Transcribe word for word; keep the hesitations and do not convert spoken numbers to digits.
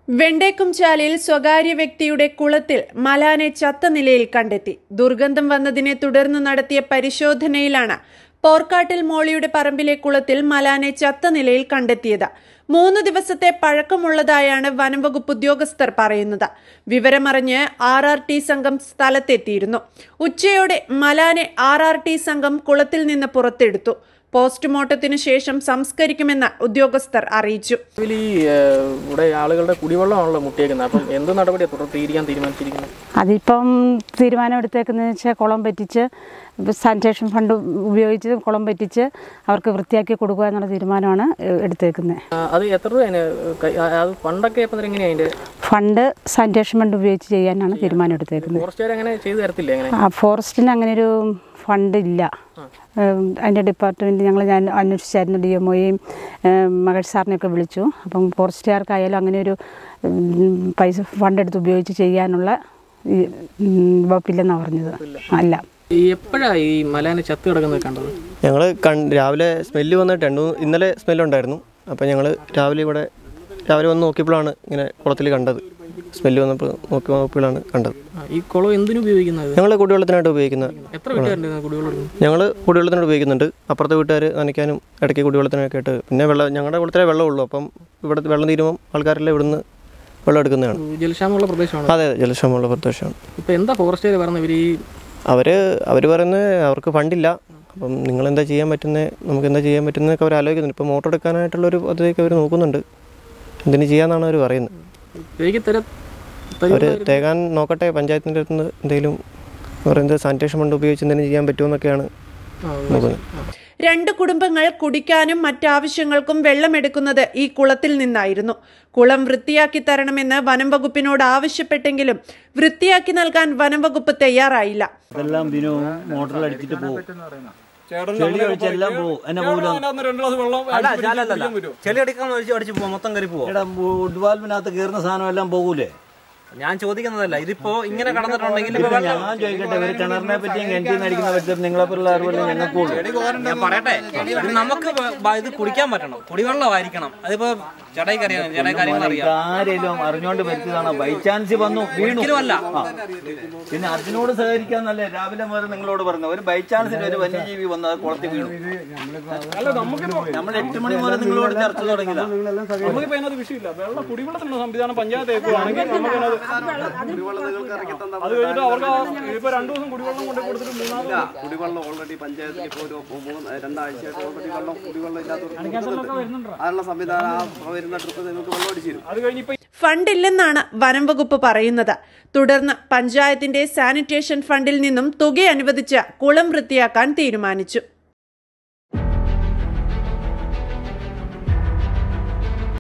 വെണ്ടേക്കുംചാലിൽ സ്വകാര്യ വ്യക്തിയുടെ കുളത്തിൽ മലാനെ ചത്ത നിലയിൽ കണ്ടെത്തി. ദുർഗന്ധം വന്നതിനെ തുടർന്ന് നടത്തിയ പരിശോധനയിലാണ് പോർക്കാട്ടിൽ മോളിയുടെ പറമ്പിലെ കുളത്തിൽ മലാനെ ചത്ത നിലയിൽ കണ്ടെത്തിയത്. മൂന്ന് ദിവസത്തെ പഴക്കമുള്ളതായാണ് വനംവകുപ്പ് ഉദ്യോഗസ്ഥർ പറയുന്നത്. വിവരമറിഞ്ഞ് ആർ ആർ ടി സംഘം സ്ഥലത്തെത്തിയിരുന്നു. ഉച്ചയോടെ മലാനെ ആർ ആർ ടി സംഘം കുളത്തിൽ നിന്ന് പുറത്തെടുത്തു. പോസ്റ്റ്മോർട്ടത്തിന് ശേഷം സംസ്കരിക്കുമെന്ന് ഉദ്യോഗസ്ഥർ അറിയിച്ചു. ആളുകളുടെ കുടിവെള്ളമാണല്ലോ മുട്ടിയേക്കുന്നത്. അപ്പം എന്ത് നടപടിയാണ് തുടർത്തിയിരിക്കാൻ തീരുമാനിച്ചിരിക്കുന്നത്? അതിപ്പം തീരുമാനം എടുത്തേക്കുന്നതെന്ന് വെച്ചാൽ കുളം പറ്റിച്ച് സാനിറ്റേഷൻ ഫണ്ട് ഉപയോഗിച്ച് കുളം പറ്റിച്ച് അവർക്ക് വൃത്തിയാക്കി കൊടുക്കുക എന്നുള്ള തീരുമാനമാണ് എടുത്തേക്കുന്നത്. അത് എത്ര രൂപ ഫണ്ടൊക്കെ എങ്ങനെയാണ്? ഫണ്ട് സാനിറ്റേഷൻ ഫണ്ട് ഉപയോഗിച്ച് ചെയ്യാനാണ് തീരുമാനം എടുത്തേക്കുന്നത്. ഫോറസ്റ്റിന് അങ്ങനെ ഒരു ഫണ്ട് ഇല്ല. അതിൻ്റെ ഡിപ്പാർട്ട്മെൻറ്റ് ഞങ്ങൾ ഞാൻ അന്വേഷിച്ചായിരുന്നു. ഡി എം ഒയെയും മകേഷ് സാറിനെയൊക്കെ വിളിച്ചു. അപ്പം ഫോറസ്റ്റുകാർക്കായാലും അങ്ങനെ ഒരു പൈസ ഫണ്ട് എടുത്ത് ഉപയോഗിച്ച് ചെയ്യാനുള്ള വകുപ്പില്ലെന്നാണ് പറഞ്ഞത്. അല്ല. എപ്പോഴാണ് ഈ മലാനെ ചത്ത് കിടക്കുന്നത് കണ്ടത്? ഞങ്ങൾ രാവിലെ സ്മെല്ല് വന്നിട്ട് രണ്ട് ഇന്നലെ സ്മെല്ലുണ്ടായിരുന്നു. അപ്പോൾ ഞങ്ങൾ രാവിലെ ഇവിടെ രാവിലെ വന്ന് നോക്കിയപ്പോഴാണ് ഇങ്ങനെ കുളത്തിൽ കണ്ടത്. സ്മെല്ല് വന്നപ്പോൾ നോക്കി നോക്കിയപ്പോഴാണ് കണ്ടത്. ഈ കുളം എന്തിനു ഉപയോഗിക്കുന്നത്? ഞങ്ങൾ കുടിവെള്ളത്തിനായിട്ട് ഉപയോഗിക്കുന്നത്. എത്ര വീട്ടുകാരുണ്ട് കുടിവെള്ളം? ഞങ്ങൾ കുടിവെള്ളത്തിനായിട്ട് ഉപയോഗിക്കുന്നുണ്ട്. അപ്പുറത്തെ വീട്ടുകാർ നനയ്ക്കാനും ഇടയ്ക്ക് കുടിവെള്ളത്തിനൊക്കെ ആയിട്ട്. പിന്നെ വെള്ളം ഞങ്ങളുടെ കുളത്തിലെ വെള്ളമുള്ളൂ. അപ്പം ഇവിടെ വെള്ളം തീരുമ്പം ആൾക്കാരെല്ലാം ഇവിടുന്ന് വെള്ളം എടുക്കുന്നതാണ്. ജലക്ഷാമമുള്ള പ്രദേശമാണ്. അതെ, ജലക്ഷാമമുള്ള പ്രദേശമാണ്. ഇപ്പം എന്താ ഫോറസ്റ്റുകാർ പറഞ്ഞത്? ഇവർ ഈ അവർ അവർ പറയുന്നത് അവർക്ക് ഫണ്ടില്ല. അപ്പം നിങ്ങളെന്താ ചെയ്യാൻ പറ്റുന്നത്, നമുക്ക് എന്താ ചെയ്യാൻ പറ്റുന്നതൊക്കെ അവർ ആലോചിക്കുന്നുണ്ട്. ഇപ്പോൾ മോട്ടർ എടുക്കാനായിട്ടുള്ളൊരു പദ്ധതിയൊക്കെ അവർ നോക്കുന്നുണ്ട്. എന്തിനു ചെയ്യാന്നാണ് അവർ പറയുന്നത്. അവർ തേകാൻ നോക്കട്ടെ, പഞ്ചായത്തിൻ്റെ അടുത്ത് നിന്ന് എന്തെങ്കിലും പറയുന്നത് സാനിറ്റേഷൻ ഫണ്ട് ഉപയോഗിച്ച് എന്തെങ്കിലും ചെയ്യാൻ പറ്റുമെന്നൊക്കെയാണ് നോക്കുന്നത്. രണ്ട് കുടുംബങ്ങൾ കുടിക്കാനും മറ്റാവശ്യങ്ങൾക്കും വെള്ളമെടുക്കുന്നത് ഈ കുളത്തിൽ നിന്നായിരുന്നു. കുളം വൃത്തിയാക്കി തരണമെന്ന് വനം വകുപ്പിനോട് ആവശ്യപ്പെട്ടെങ്കിലും വൃത്തിയാക്കി നൽകാൻ വനം വകുപ്പ് തയ്യാറായില്ല. ഞാൻ ചോദിക്കുന്നതല്ല, ഇതിപ്പോ ഇങ്ങനെ കടന്നിട്ടുണ്ടെങ്കിൽ കിണറിനെ പറ്റിയും കിണറ്റിനടിക്കുന്ന പറ്റും നിങ്ങളെപ്പോലുള്ള അറിവുകൾ ഞങ്ങൾക്കുള്ളൂ. ഞാൻ പറയട്ടെ, ഇത് നമുക്ക് ഇത് കുടിക്കാൻ പറ്റണം, കുടിവെള്ളമായിരിക്കണം. അതിപ്പോ ചേട്ടായിക്ക് അറിയാം, ചേട്ടായി കാര്യങ്ങൾ അറിയാം. ആരെങ്കിലും അറിഞ്ഞോണ്ട് വരുത്തിയതാണ്. ബൈ ചാൻസ് വന്നു വീണു അല്ല. പിന്നെ അതിനോട് സഹകരിക്കാന്നല്ലേ രാവിലെ മുതൽ നിങ്ങളോട് പറഞ്ഞു. ഒരു ബൈ ചാൻസിൽ ഒരു വന്യജീവി വന്ന് കുളത്തിൽ വീണു. നമ്മൾ എട്ട് മണി മുതൽ നിങ്ങളോട് ചർച്ച തുടങ്ങിയതാണ്. കുടിവെള്ളത്തിനുള്ള സംവിധാനം പഞ്ചായത്ത് അത് കഴിഞ്ഞിട്ട് അവർക്ക് ഇപ്പൊ രണ്ടു ദിവസം കുടിവെള്ളം കൊണ്ട് കൊടുത്തിട്ട് മൂന്നാമത് കുടിവെള്ളം ഓൾറെഡി പഞ്ചായത്തിൽ ഇപ്പോൾ ഒരു രണ്ടാഴ്ചയായിട്ട് ഓൾറെഡി വെള്ളം കുടിവെള്ളം ഇല്ലാത്ത അതിനുള്ള സംവിധാനം വരുന്ന ട്രിപ്പ് നിങ്ങൾക്ക് വെള്ളം അടിച്ചിരും. അത് കഴിഞ്ഞിപ്പോ ഫണ്ടില്ലെന്നാണ് വനം വകുപ്പ് പറയുന്നത്. തുടർന്ന് പഞ്ചായത്തിന്റെ സാനിറ്റേഷൻ ഫണ്ടിൽ നിന്നും തുക അനുവദിച്ച് കുളം വൃത്തിയാക്കാൻ തീരുമാനിച്ചു.